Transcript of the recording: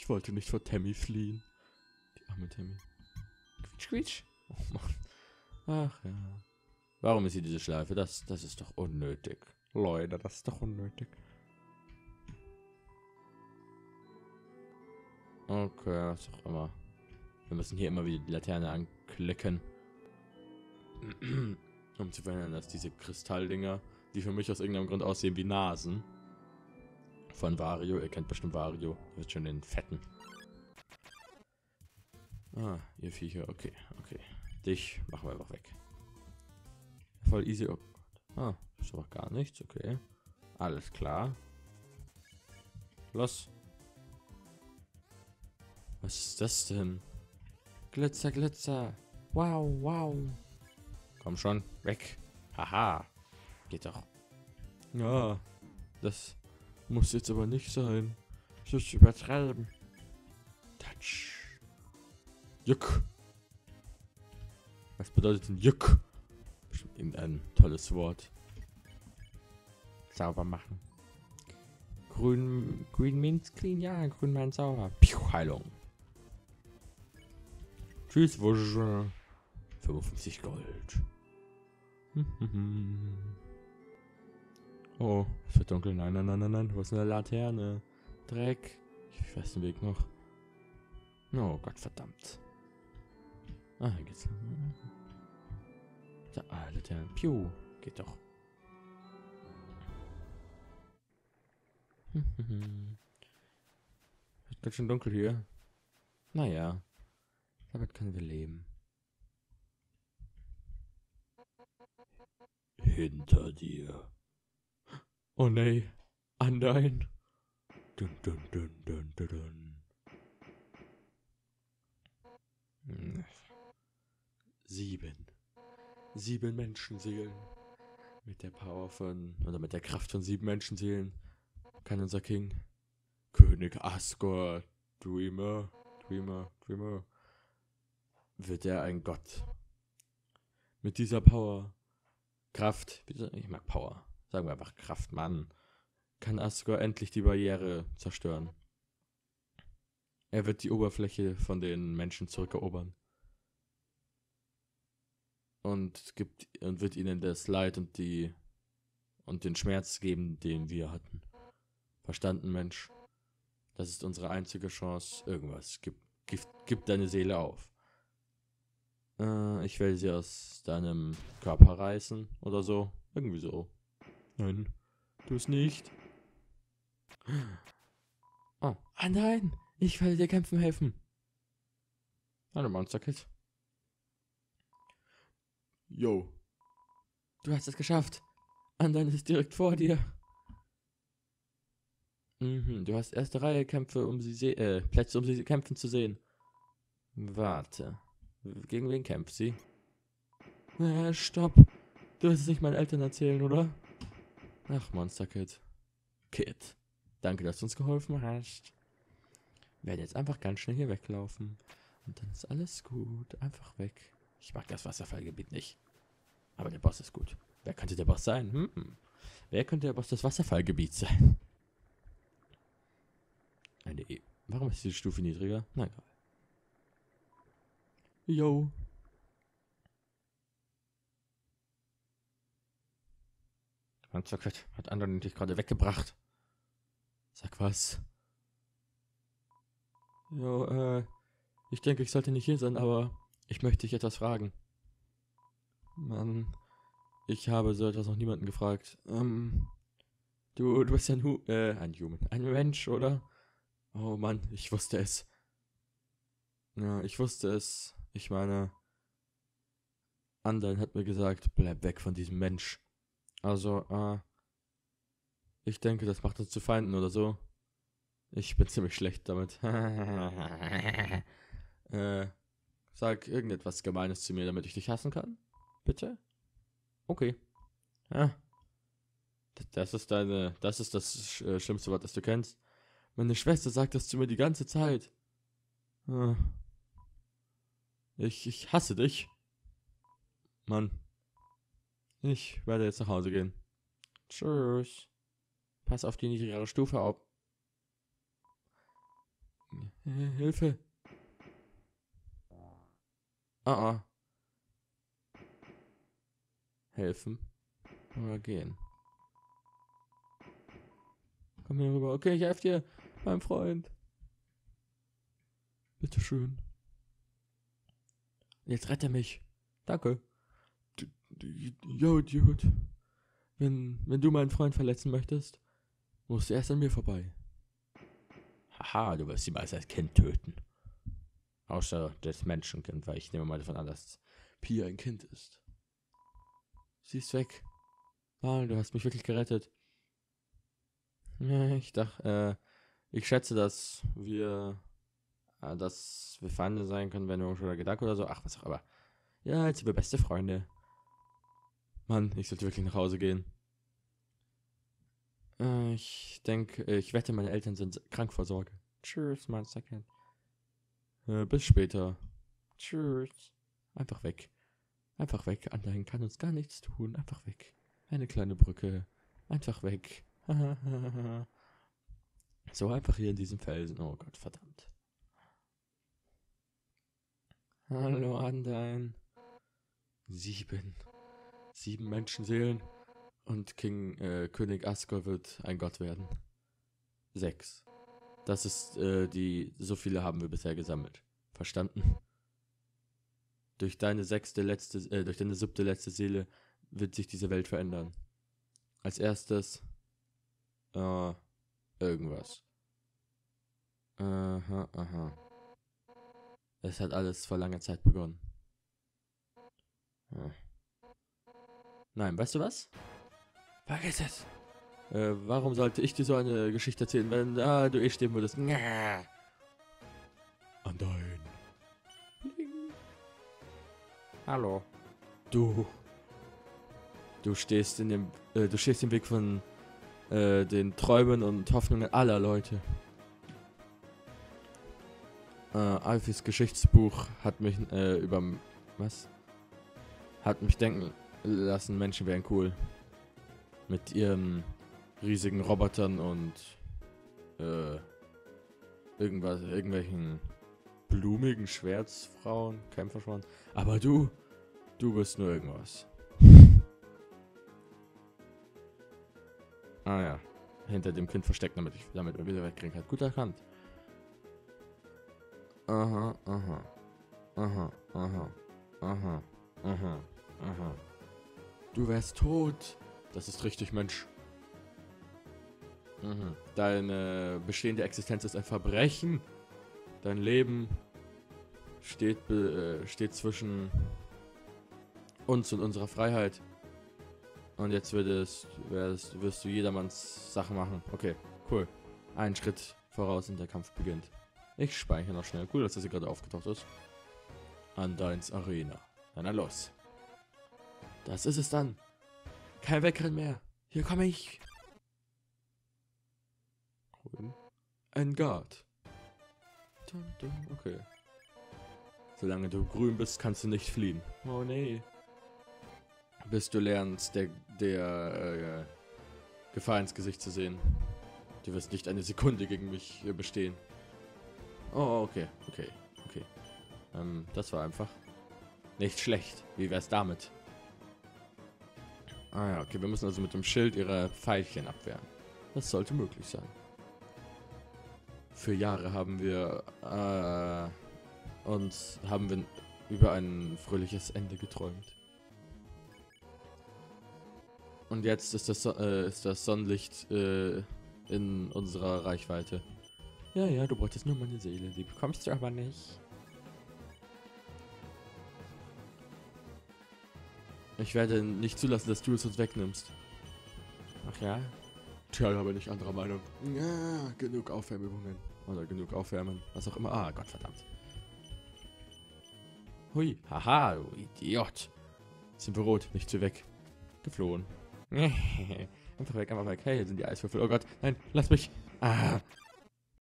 Ich wollte nicht vor Tammy fliehen. Die arme Tammy. Quietsch, quietsch. Oh Mann. Ach ja. Warum ist hier diese Schleife? Das ist doch unnötig. Leute, das ist doch unnötig. Okay, was auch immer. Wir müssen hier immer wieder die Laterne anklicken. Um zu verhindern, dass diese Kristalldinger, die für mich aus irgendeinem Grund aussehen wie Nasen, von Wario, ihr kennt bestimmt Wario, wird schon den fetten. Ah, ihr Viecher, okay. Dich machen wir einfach weg. Voll easy. Oh Gott. Ah, das ist aber gar nichts, okay. Alles klar. Los. Was ist das denn? Glitzer, Glitzer. Wow, wow. Komm schon, weg. Haha. Geht doch. Ja, das muss jetzt aber nicht sein. Das ist übertreiben. Touch. Juck. Was bedeutet denn Juck? Bestimmt irgendein tolles Wort. Sauber machen. Grün means clean, ja, grün meint sauber. Piu, Heilung. Tschüss, wusch. 55 Gold. Oh, es wird dunkel. Nein. Wo ist eine Laterne? Dreck. Ich weiß den Weg noch. Oh Gott, verdammt. Ah, hier geht's. Da, Laterne. Piu. Geht doch. Wird ganz schön dunkel hier. Naja. Damit können wir leben. Hinter dir. Oh nee. Andein. Dun, dun, dun, dun, dun, dun. 7 Menschenseelen. Mit der Power von, oder mit der Kraft von 7 Menschenseelen kann unser King, König Asgore, Dreamer, wird er ein Gott. Mit dieser Power, Kraft, ich mag Power, sagen wir einfach Kraft, Mann, kann Asgore endlich die Barriere zerstören. Er wird die Oberfläche von den Menschen zurückerobern. Und wird ihnen das Leid und den Schmerz geben, den wir hatten. Verstanden, Mensch? Das ist unsere einzige Chance. Irgendwas. Gib deine Seele auf. Ich will sie aus deinem Körper reißen oder so. Irgendwie so. Nein, tu es nicht. Oh, nein! Ich werde dir kämpfen helfen. Hallo, Monster Kid. Yo. Du hast es geschafft. Andein ist direkt vor dir. Du hast erste Reihe Kämpfe, Plätze, um sie kämpfen zu sehen. Warte. Gegen wen kämpft sie? Stopp. Du wirst es nicht meinen Eltern erzählen, oder? Ach, Monster Kid. Danke, dass du uns geholfen hast. Wir werden jetzt einfach ganz schnell hier weglaufen. Und dann ist alles gut. Einfach weg. Ich mag das Wasserfallgebiet nicht. Aber der Boss ist gut. Wer könnte der Boss sein? Wer könnte der Boss des Wasserfallgebiets sein? Eine E. Warum ist die Stufe niedriger? Na egal. Yo. Hat anderen dich gerade weggebracht. Sag was. Jo, ich denke, ich sollte nicht hier sein, aber ich möchte dich etwas fragen. Mann, ich habe so etwas noch niemanden gefragt. Du bist ja ein Mensch, oder? Oh Mann, ich wusste es. Ja, ich wusste es. Ich meine, Andein hat mir gesagt, bleib weg von diesem Mensch. Also, ich denke, das macht uns zu Feinden oder so. Ich bin ziemlich schlecht damit. Sag irgendetwas Gemeines zu mir, damit ich dich hassen kann. Bitte? Okay. Ja. Das ist das schlimmste Wort, das du kennst. Meine Schwester sagt das zu mir die ganze Zeit. Ich hasse dich. Mann. Ich werde jetzt nach Hause gehen. Tschüss. Pass auf die niedrigere Stufe auf. Hilfe. Ah. Helfen. Oder gehen. Komm hier rüber. Okay, ich helfe dir, mein Freund. Bitteschön. Jetzt rette mich. Danke. Jo, Idiot. Wenn du meinen Freund verletzen möchtest, musst du erst an mir vorbei. Haha, du wirst sie meist als Kind töten. Außer das Menschenkind, weil ich nehme mal davon an, dass Pia ein Kind ist. Sie ist weg. Mann, du hast mich wirklich gerettet. Ja, ich dachte, ich schätze, dass wir Feinde sein können, wenn wir schon Gedanke oder so. Ach, was auch immer. Ja, jetzt sind wir beste Freunde. Mann, ich sollte wirklich nach Hause gehen. Ich denke, ich wette, meine Eltern sind krank vor Sorge. Tschüss, Monsterkind. Bis später. Tschüss. Einfach weg. Einfach weg. Anleihen kann uns gar nichts tun. Einfach weg. Eine kleine Brücke. Einfach weg. So einfach hier in diesem Felsen. Oh Gott, verdammt. Hallo, Andein. 7 Menschenseelen. Und König Asgore wird ein Gott werden. 6. Das ist, so viele haben wir bisher gesammelt. Verstanden? Durch deine 7. letzte Seele wird sich diese Welt verändern. Als erstes, irgendwas. Aha. Es hat alles vor langer Zeit begonnen. Nein, weißt du was? Vergiss es. Warum sollte ich dir so eine Geschichte erzählen, wenn du eh stehen würdest? Andein. Hallo. Du stehst im Weg von den Träumen und Hoffnungen aller Leute. Alfis Geschichtsbuch hat mich hat mich denken lassen, Menschen wären cool. Mit ihren riesigen Robotern und irgendwelchen blumigen Schwertsfrauen, Kämpferfrauen. Aber du bist nur irgendwas. Ah ja, hinter dem Kind versteckt, damit wir wieder wegkriegen kann. Gut erkannt. Aha. Du wärst tot. Das ist richtig, Mensch. Deine bestehende Existenz ist ein Verbrechen. Dein Leben steht zwischen uns und unserer Freiheit. Und jetzt wirst du jedermanns Sachen machen. Okay, cool. Einen Schritt voraus und der Kampf beginnt. Ich speichere noch schnell. Cool, dass das hier gerade aufgetaucht ist. Andeins Arena. Na los. Das ist es dann. Kein Wegrennen mehr. Hier komme ich. Cool. Engard. Okay. Solange du grün bist, kannst du nicht fliehen. Oh nee. Bis du lernst, der Gefahr ins Gesicht zu sehen. Du wirst nicht eine Sekunde gegen mich bestehen. Oh, okay. Das war einfach nicht schlecht. Wie wär's damit? Ah ja, okay. Wir müssen also mit dem Schild ihre Pfeilchen abwehren. Das sollte möglich sein. Für Jahre haben wir über ein fröhliches Ende geträumt. Und jetzt ist das Sonnenlicht in unserer Reichweite. Ja, du wolltest nur meine Seele, die bekommst du aber nicht. Ich werde nicht zulassen, dass du es uns wegnimmst. Ach ja? Tja, da bin ich anderer Meinung. Ja, genug Aufwärmübungen. Oder genug Aufwärmen, was auch immer. Ah, Gott verdammt. Hui, haha, du Idiot. Sind wir rot, nicht zu weg. Geflohen. Einfach weg. Hey, hier sind die Eiswürfel. Oh Gott, nein, lass mich. Ah.